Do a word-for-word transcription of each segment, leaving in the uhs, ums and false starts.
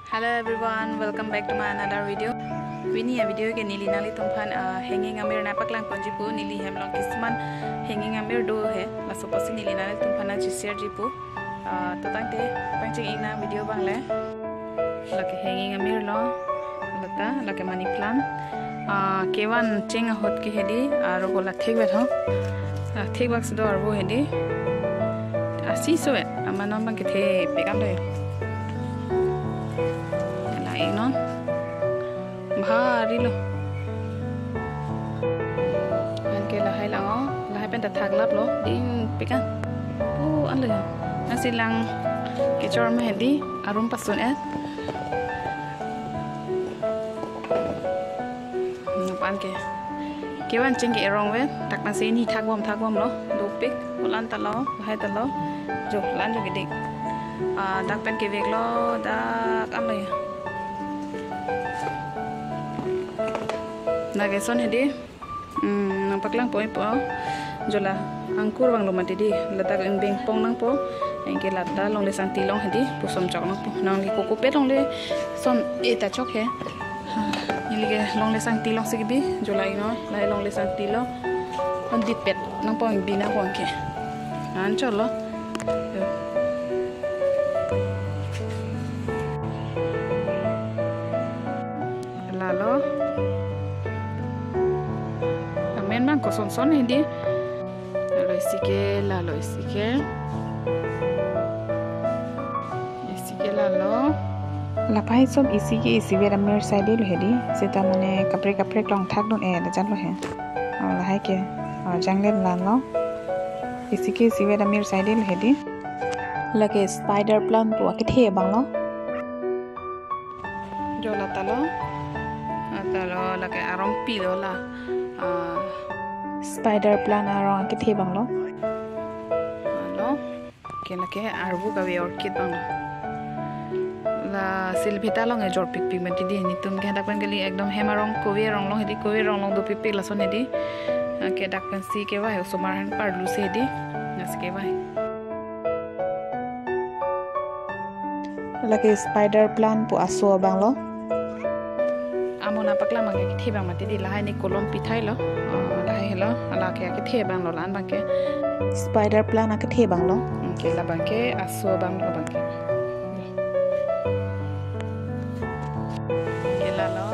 Hello everyone, welcome back to my another video. Winnie a video ke nili nali tumpan hanging amir na paklang ponjipu nili hemlong kisman hanging amir do he la soposi nili nali tumpan na jisier jipu totang te pangching ina video bang le lake hanging amir lo lata lake money plant kewan ching hot ke hedi aro gola thik bet ho thik bak do arbo hedi asi so amanon bang ke the pekam le non bahari lo an ke la hai lang la hai pen ta thak lap lo din pekan o an le nasi lang ke chor ma hedi arum pasun et pan ke kewan ching ke rong we tak na se ni thak bom thak bom lo do pik lan ta lo hai ta lo jo lan jo ke dik a dak pen ke vek lo dak an le naga son hedi nang paklang poi po jola angkur bang lomati di latak eng beng pong nang po engke lata long le sang tilong hedi pusom chok nang po nang li koko pe long le son eta chok he ilige long le sang tilong sigibi jola ino lai long le sang tilong on dit pet nang po eng bina po engke an cholo lalo bang ko son son hindi lalo isike lalo isike isike lalo lapai sob isike isibe ramer side lo hedi seta mane kapre kapre klong thak don e da jan lo he la hai ke jangle lalo isike isibe ramer side lo hedi lake spider plant po ke the bang lo jola talo talo lake arong pi lo la spider plant arong ke the bang lo lo ke la ke arbu ka we orchid bang lo la silvita long e jor pik pik mati di ni tum ke dakpan gali ekdom hemarong kowe rong lo hedi kowe rong long do pik pik la son hedi ke dakpan si ke wa somar han par lu se hedi nas ke wa la ke spider plant pu aso bang lo amona pakla mang ke the bang mati di la ni kolom pithai lo hello ala ke ke the bang lo lan bang ke spider plant ke the bang lo ke la bang ke aso bang lo bang ke ke la lo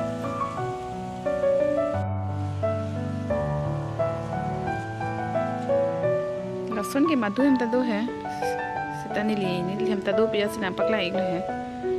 la son ke madu hem ta do hai sitani li ni hem ta do pia sina pakla ik lo hai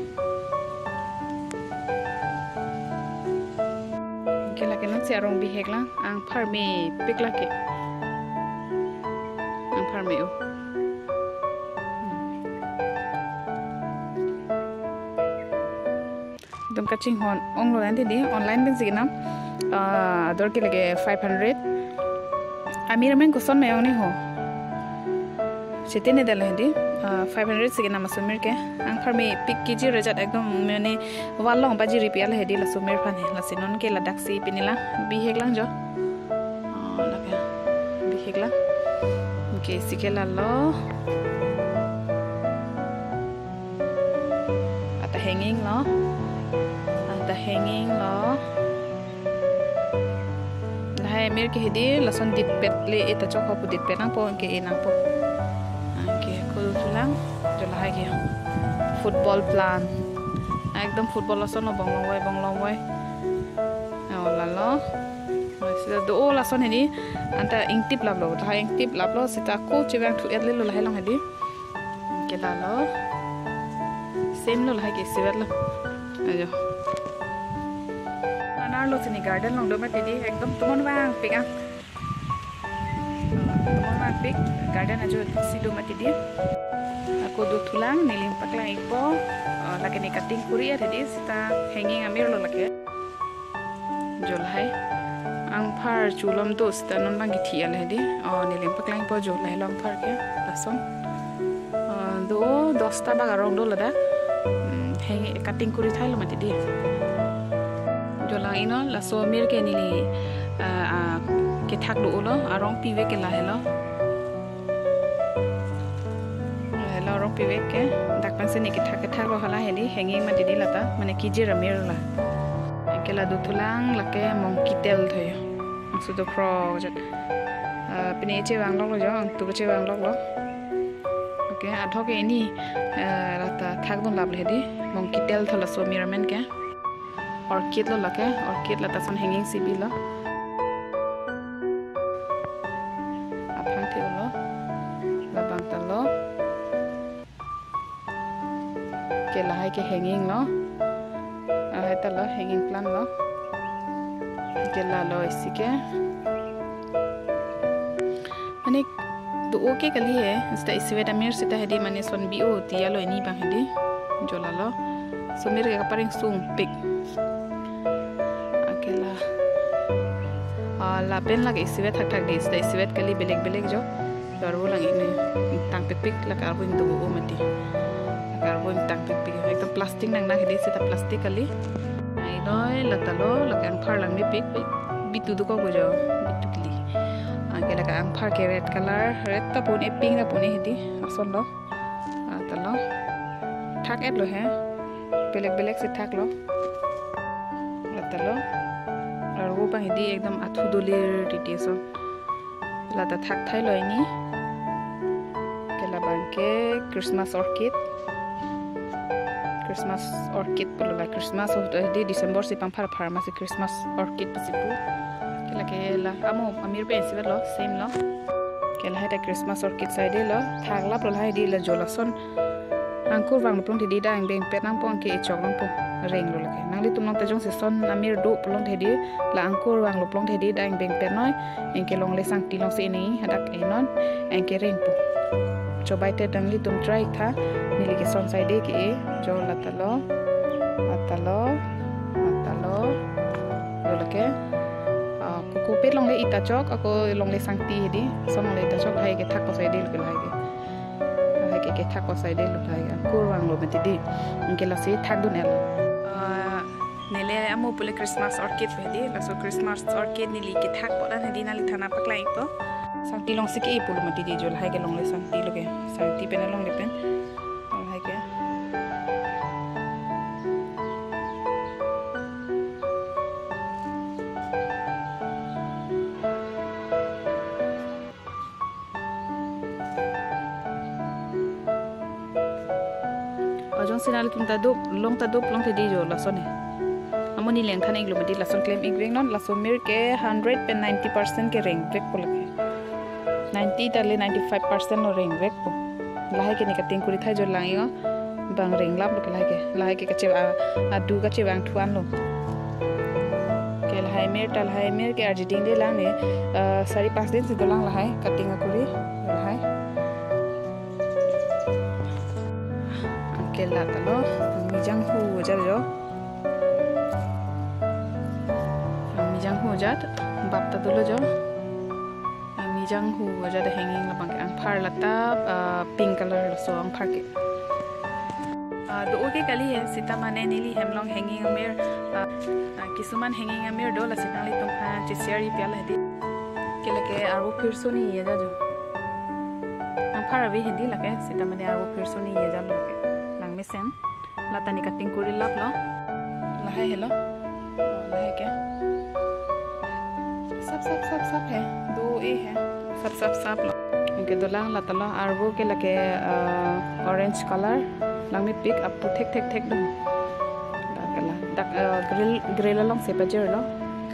si arong bi hekla ang farme pikla ke ang farme o dom kaching hon ong lo ante di online ben signam ah dor ke lage five hundred amir men ko son me ong ni ho setene dal hindi five hundred signam asumir ke ang farme pik kiji rejat ekdom mane walong baji ripial hedi la sumir phan la sinon ke la daksi pinila bi heglang jo la ka bi hegla ke sikela lo ata hanging lo ata hanging lo la hai mir ke hedi la son dit pet le eta chok ho dit pet nang po ke enang po ke ko tulang jo la hai ke football plan ekdom football lason lo bonglong wai bonglong wai oh lalo sida do lason hedi anta ingtip lablo tha ingtip lablo sita ko chewang thu edle lo lai long hedi ke lalo same lo lai ke sibat lo ayo anar lo sini garden long do ma tedi ekdom tumon wang pika tumon wang pik garden ajo sido ma tedi aku do tulang nilim paklang ipo lagi ni cutting kuri ya tadi sita hanging amir lo lagi jol hai ang phar chulom to sita non bang githi al hedi oh nilim paklang ipo jol hai long phar ke lason do dosta bag arong do lada hang cutting kuri thai lo mati di jolang ino laso mir ke nili ke thak do lo arong piwe ke la helo rong piwe ke dak lapang sini kita kita lo hala hedi hanging ma didi lata mane kijir amir la kela du tulang lake mong kitel thoy sudo pro jat pini che wang lok lo jo tu che wang lok lo oke adho ke ini lata thak don lab hedi mong kitel thola so miramen ke orchid lo lake orchid lata son hanging sibi lo apang the lo labang talo ke lahai ke hanging lo ahai talo hanging plant lo ke la lo isike mane do oke kali hai sta iswe damir sita hedi mane son bi o ti alo ini bang hedi jola lo sumir ke paring sung pik akela la pen lagi iswe thak thak di sta iswe kali beleg beleg jo baru lang ini tang pik pik la karbon do o mati karbon tang pik pik ekdom plastik nang na hedi sita plastik kali ai noi la talo la kan phar lang mi pik bitu du ko go jo bitu kli ake la kan phar ke red color red ta pun e pink na pun hedi ason lo talo thak et lo he beleg beleg se thak lo la talo aru pa hedi ekdom athu dolir titiso la ta thak thai lo ini kela banke Christmas orchid Christmas orchid pula la Christmas of di December si pang phar phar masih Christmas orchid pasipu kela kela amo amir pe si lo same lo kela heta Christmas orchid side lo thagla pula hai di la jolason angkur wang plong di da ang beng pet nang pong ke chok nang po reng lo la nang li tum nang ta jong se son amir do plong di la angkur wang lo plong di da ang beng pet noi en ke long le sang ti long se ni hadak enon en ke reng po coba ite dangli tum try tha nili ke son side ke e jo latalo atalo atalo jo lake ko pet long le ita chok ako long le sangti hedi son le ita chok hai ke thak ko side le lai ke hai ke ke thak ko side le lai ke kur wang lo meti di inke la se thak dun ela nele amo pule Christmas orchid hedi la so Christmas orchid nili ke thak po dan hedi nali thana paklai to sangti long sike pulu mati di jol hai ke long le sangti lo ke sangti pen long le pen long hai ke ajong sinali tum ta dop long ta dop long te di jo la sone amoni leng thana iglo mati la son claim igring non la so mir ke one hundred pen ninety percent ke ring break pul ke ninety tale ninety-five percent no ring break po lahai ke ni ka ting kuri thai jo langi bang ring lap lo ke lahai ke lahai ke kache adu ka che bang thuan lo ke lahai mir tal hai mir ke arjiting de lang ne sari five din se dolang lahai cutting kuri lahai ke la talo mijang hu jar jo mijang hu jat bap ta dulo jo mijang hu jat hanging la bang ang phar lata pink color so ang phar ke do oke kali hai sita mane nili hemlong hanging amer kisuman hanging amer do la sinali tum kha che seri pyal hedi kele ke aru phirso ni ye ja jo ang phar abi hindi la ke sita mane aru phirso ni ye ja lo ke lang mesen lata ni cutting kuri lap lo la hai hello la hai ke sap sap sap sap hai do e hai sap sap sap lo इनके दोलांग लतला आरबो के लगे orange colour lang mi pick up thek thek thek dong dakala dak grill grill long se pajer lo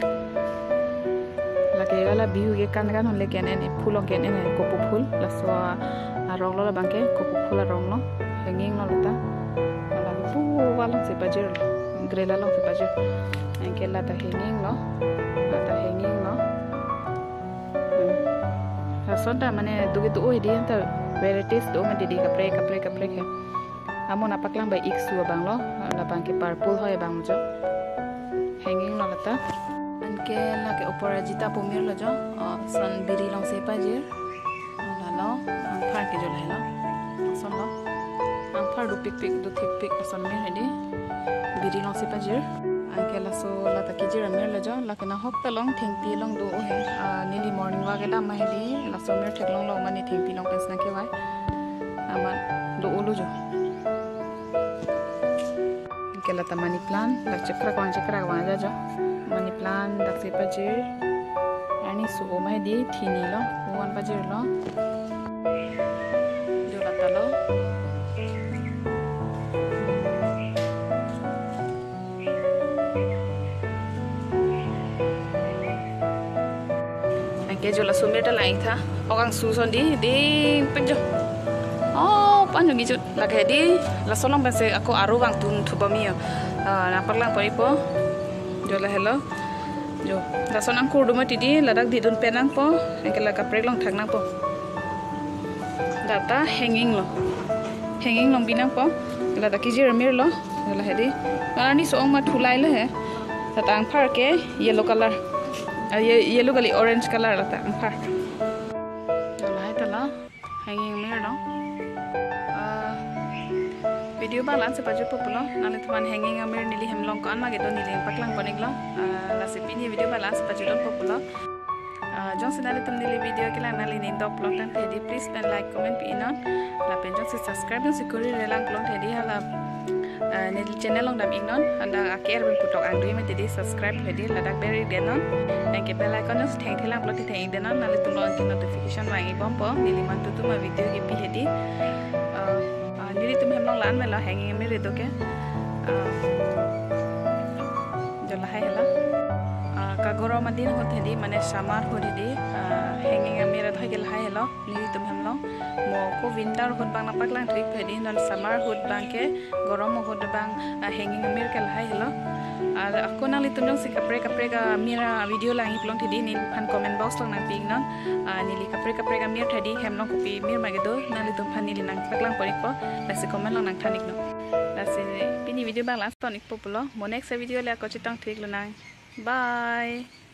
lage gala biu ge kan kan hole ken en phulong ken en ko pu phul la so rong lo la bangke ko pu phul rong lo hanging lo lata la pu walong se pajer grill long se pajer en ke la ta hanging lo la ta hanging lo ha sonda mane dugi tu oi di enta varieties do me di kapre kapre kapre ke amon apak lang by iksu bang lo la bang ke purple hoy bang jo hanging lo lata anke la ke oporajita pomir lo jo son biri long se pajir la lo ang phar ke jo la lo son lo ang phar du pik pik du thik pik son mir hedi biri long se pajir anke la so la ta ke jir mir lo jo la ke na hok ta long thing pi long do o he nili morning wa ge la ma hedi la so mir thek long lo mani thing pi long pes na ke wai ama do o lo jo kelata money plant la chekra kwang chekra kwang ja jo money plant dak se pajir ani su mai di thini lo wan pajir lo jo lata lo ke jo la sumir ta lai tha ogang su son di di penjo oh panjo gi jut la ke di la solong ba se aku aru wang tun thuba mi na parlang pari po jo la hello jo la sonang kur duma ti di la dak di dun penang po engke la kaprek long thak nang po data hanging lo hanging long binang po la da ki jir mir lo la hedi ani so ma thulai le he tatang phar ke yellow color yellow kali orange color la ta angkar la hai tala hanging mir no video balan se paju populo nale tuan hanging mir nili hemlong ko an mage do nili paklang poniglo la se pini video balan se paju don populo jong se nale tum nili video kila nale ni dok plong tan thedi please pen like comment pi inon la pen jong se subscribe jong se kuri relang plong thedi hala ni channel long dam ignon anda aker ben putok ang dui me jadi subscribe hedi ladak beri denon dan ke bell icon nos theng thelang plot theng denon nale tum long ki notification wangi bompo nili man tu ma video ki pi hedi nili tum hem long lan me la hanging me re doke jola hai hela ka goro madin hot hedi mane samar hot hedi hanging me re thai gel hai helo nili tum hem long mo ko winter hot bang napak lang trip hedi non summer hot bang ke gorom hot bang hanging me kel hai helo ar aku nali tunjong si kapre kapre ga mira video lang iplong thedi nin phan comment box lang nang ping non nili kapre kapre ga mir thedi hem long kopi mir magedo nali tum phan nili nang paklang porik po lasi comment lang nang thanik no lasi pini video bang last tonik populo mo next video le ko chitang thik lo nang bye.